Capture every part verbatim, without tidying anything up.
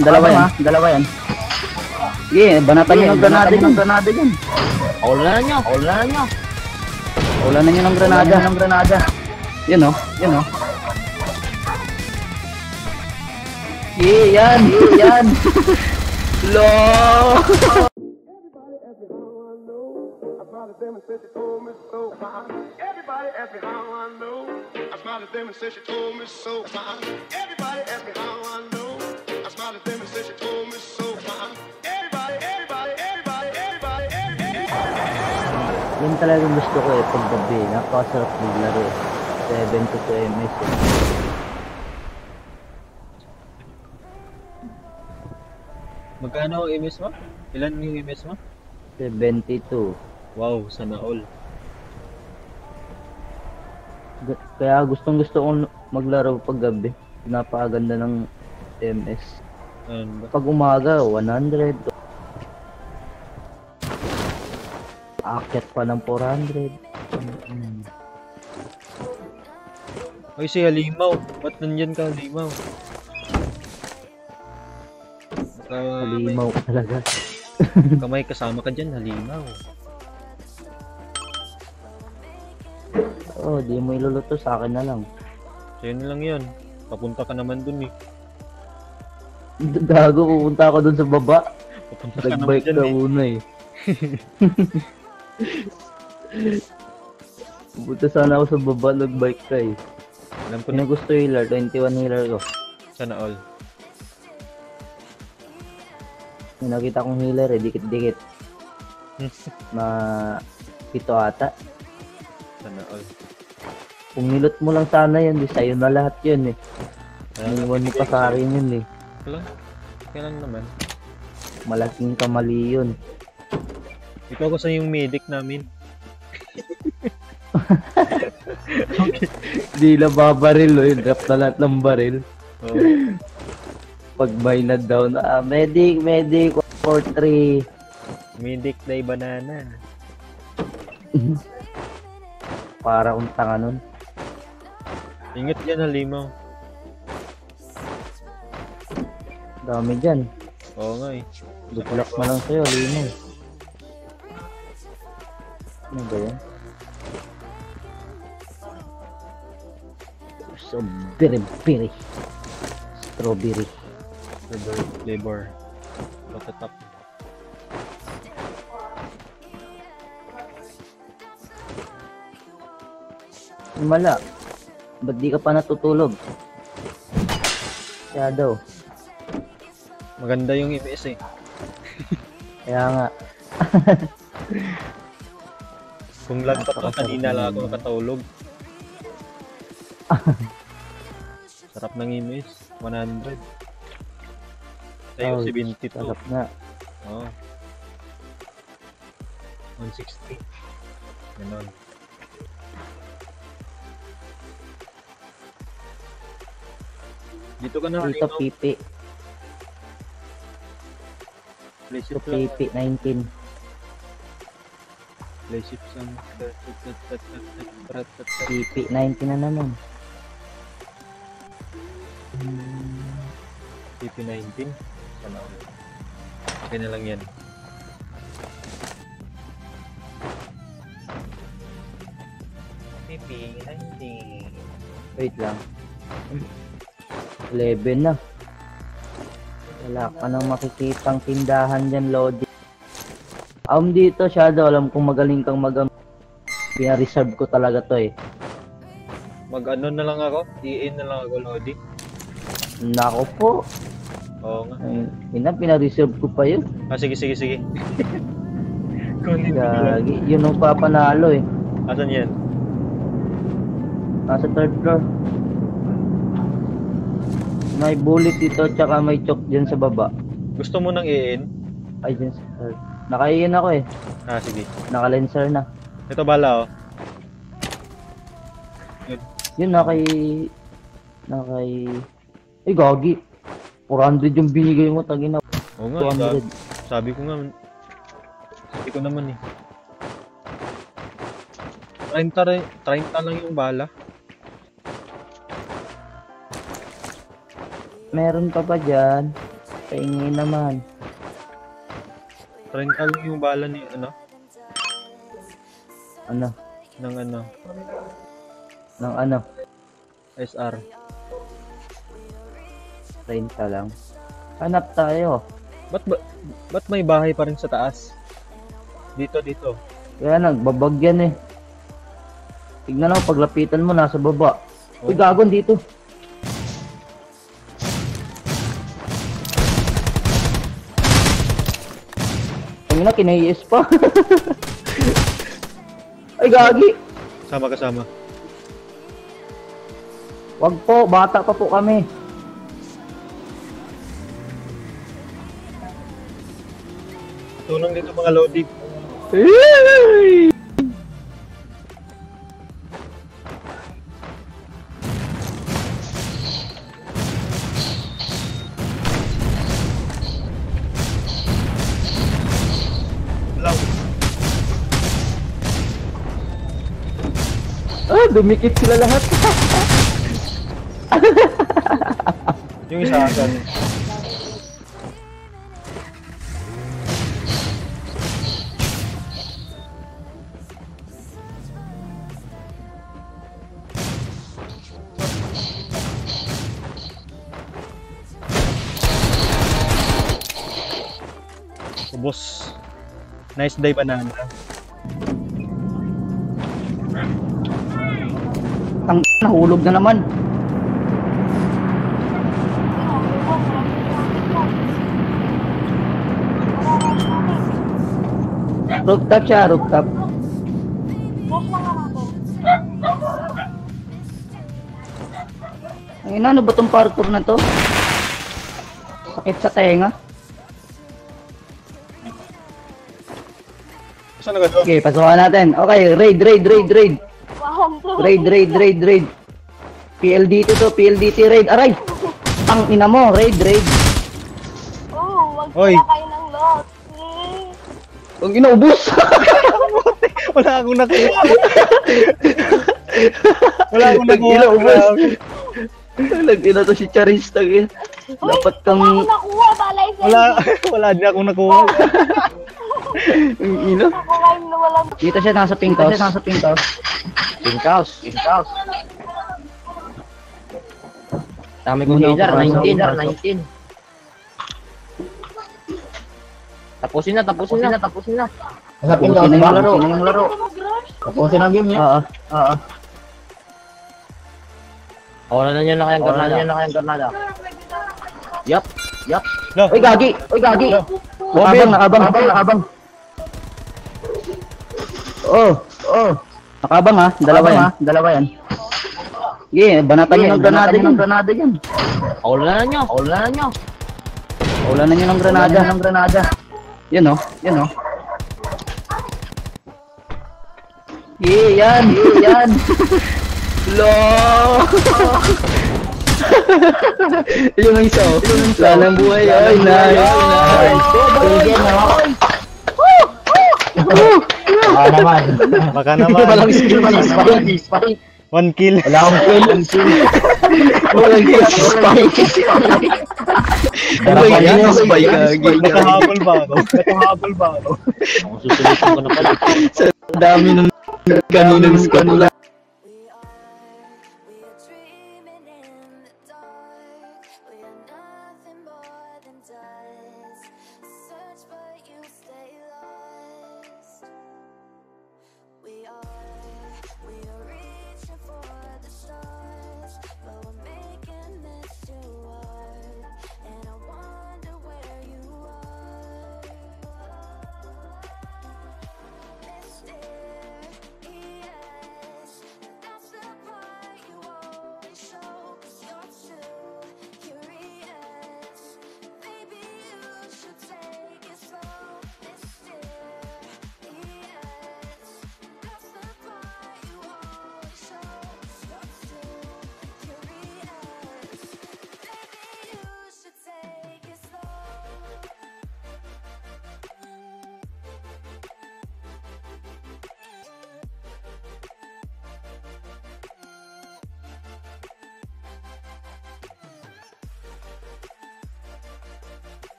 Dalawa yan, dalawa yan. Sige, banatan nyo ng granada dyan. Granada dyan. Paulanan nyo, paulanan nyo. Paulanan nyo ng granada. ng granada. Yun o, yun o. Sige, yan, yan. Lo. Everybody ask me how I know. I smiled at them and said she told me so. Everybody ask me how I know. I smiled at them and said she told me so. Everybody, everybody, everybody, everybody, everybody. Yan talagang gusto ko eh, paggabi. Napakasarap maglaro. seven to two M S eh. Magkano ang M S mo? Ilan yung M S mo? seventy-two. Wow, sana all. Kaya gustong gusto kong maglaro pag gabi. Napakaganda ng M S. Ano ba? Pag umaga, one hundred. Aakyat pa ng four hundred. Mm. Ay, si Halimaw. Ba't nandyan ka, Halimaw? Uh, Halimaw ka talaga. Kamay kasama ka dyan, Halimaw. Oh, di mo iluluto sa akin na lang. Sa'yo na lang yan. Papunta ka naman dun eh. Gago, pupunta ako dun sa baba. Papunta ka naman Nag-bike dyan ka eh. una eh. Pupunta sana ako sa baba, nag-bike ka eh. Alam ko Kung na. gusto healer, twenty-one healer ko. Sana all. May nakita kong healer eh, dikit-dikit. Ma... Pito ata. Sana all. Kung nilot mo lang sana yun, di sa'yo na lahat yun eh. Kaya Iniwan mo pa sa akin yun eh. Wala. Kailan naman? Malaking kamali yun. Ikaw kasi yung medic namin. Di na babaril o yun, drop na lahat ng baril. Oh. Pag may na down, ah, medic, medic, four three. Medic day banana. Para kung tanga nun. Ingat dyan, Halimaw. Dami dyan. Oo nga eh. Good luck na lang sa'yo, Lino. Ano ba yan? So, biri-biri. Strawberry. Flavor. Flavor. Patatap. Mala. Ba't di ka pa natutulog? Shadow. Maganda yung M S eh. Kaya nga. Kung lag pa ka kanina lang ako nakatulog. Sarap ng M S. one hundred. Sa'yo, Oh, seventy-two. sarap nga. Oo. one sixty. Ganon. Dito ka na, Dito, Halimaw. pipi. Play Dito, shift lang. pipi, nineteen. Play shift lang. Pipi, nineteen na naman. P P nineteen. Sana ako. Okay na lang yan. P P nineteen. Wait lang. eleven na. Wala ka nang makikitang tindahan dyan, Lodi. Um, dito, Shadow, alam kong magaling kang mag- pina-reserve ko talaga to eh. Mag ano na lang ako? I N na lang ako, Lodi. Nako po. Oo nga. Ay, ina, pina-reserve ko pa yun. Ah, sige, sige, sige. Kunin mo lang. Gagi, yun ang papanalo eh. Asan yan? Nasa third floor. May bullet dito, tsaka may choke dyan sa baba. Gusto mo ng I N? Ay, dyan sa third. Naka-iin ako eh. Ah, sige. Naka-lenser na. Ito bala, oh. Yun, nakay... Nakay... Ay, gagi. four hundred yung binigay mo, tagina. Oo nga, two hundred. eh, sabi ko nga. Sabi ko naman eh. thirty, rin- thirty lang yung bala. Meron pa ba dyan? Paingin naman. trenta lang yung bala ni ano? Ano? Ng ano? Ng ano? S R. trenta lang. Hanap tayo. Ba't, ba, ba't may bahay pa rin sa taas? Dito, dito. Kaya nagbabag yan eh. Tignan mo, paglapitan mo, nasa baba. Uy, Oh. gagon dito. Ang ina, kinaiis pa. Ay, gagi. Sama kasama. Wag po, bata pa po kami. Tunong dito mga Lodi. Ay! Lang. Ah, dumikit sila lahat. Yung isa asan. Ubos. Nice day banana. Ang nahulog na naman. Rooftop siya, rooftop. Ay, ano ba tong parkour na to? Sakit sa tenga. Saan na to? Okay, pasukan natin. Okay, raid, raid, raid, raid. Raid, raid, raid, raid. P L D T to, P L D T raid. Aray! Ang ina mo, raid, raid. Oh, wag Oy. sila kayo ng lot. Ang inaubos. Wala akong nakuha. Wala akong nakuha. Inaubos. Nag-ina to si Charis. tagi. Dapat kang... Wala ako nakuha, balay sa Wala, wala din akong nakuha. Ang ina. Nakuha yung nawalan. Dito siya nasa pink house. Dito siya nasa pink house. Pink house. Pink house. Dami kong hilar. nineteen. nineteen. Tapusin na, tapusin na, tapusin na. Tapusin na yung laro. Tapusin na yung laro. Tapusin na game niya. Oo. Oo. Oran na niyo na kayang granada. Oran na niyo na kayang granada. Yup. Yup. No. Uy, gagi! Uy, gagi! Nakabang, nakabang, nakabang, nakabang. Oh, oh. Nakabang ha, dalawa yan. Dalawa yan. Sige, banatan nyo ng granada yan. Granada yan. Paulanan nyo. Paulanan nyo. Paulanan nyo ng granada. ng granada. Yan o, yan o. Yeah, yan, yeah, yan. Lo. Yung isa oh. Wala ng buhay. Ay, nice. Nice. Baka naman. Baka naman. Walang skill. Walang spy. One kill. Wala akong kill. Walang kill. Spy. Darapan yan yung spy. Nakahabol ba ako? Nakahabol ba ako? Susulitin ko na pala. Sa dami ng kaninang scan.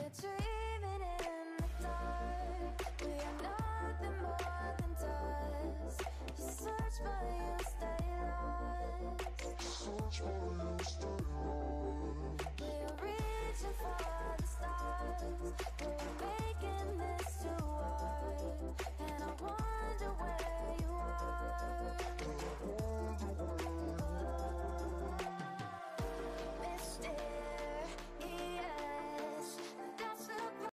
We're dreaming in the dark. We are nothing more than dust. You search but